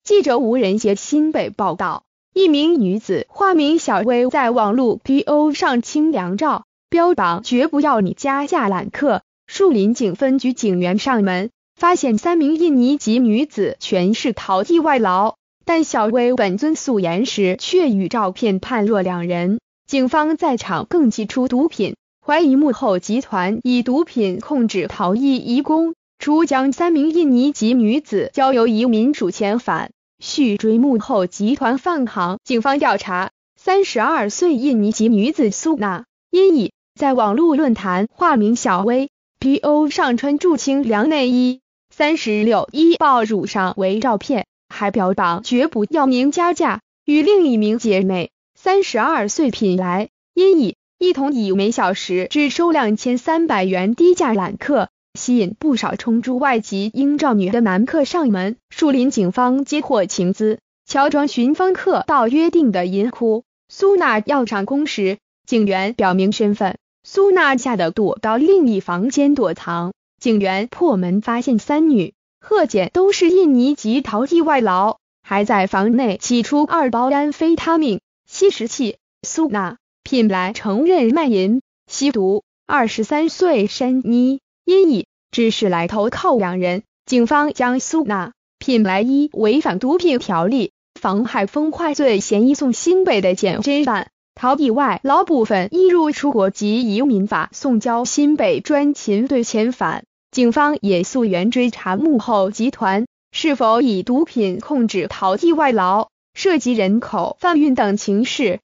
记者吴仁杰新北报道，一名女子化名小薇在网络 PO 上清凉照，标榜绝不要你加价揽客。树林警分局警员上门，发现3名印尼籍女子全是逃逸外劳，但小薇本尊素颜时却与照片判若两人。警方在场更寄出毒品，怀疑幕后集团以毒品控制逃逸移工，除将3名印尼籍女子交由移民署遣返，续追幕后集团放行。警方调查，32岁印尼籍女子苏娜因以在网络论坛化名小薇 PO 上穿助清凉内衣36一爆乳上为照片，还标榜绝不要您加价，与另一名姐妹32岁品来因以一同以每小时只收2300元低价揽客，吸引不少冲珠外籍英照女的男客上门。树林警方接获情资，乔装寻访客到约定的银窟，苏娜要上工时，警员表明身份，苏娜吓得躲到另一房间躲藏。警员破门发现3女贺检都是印尼籍逃逸外劳，还在房内起出2包安非他命吸食器。苏娜品来承认卖淫吸毒。23岁山妮因以只是来投靠2人，警方将苏娜品来依违反毒品条例妨害风化罪嫌疑送新北的检侦办，逃逸外劳部分依入出国及移民法送交新北专勤队遣返。警方也溯源追查幕后集团是否以毒品控制逃逸外劳，涉及人口贩运等情事。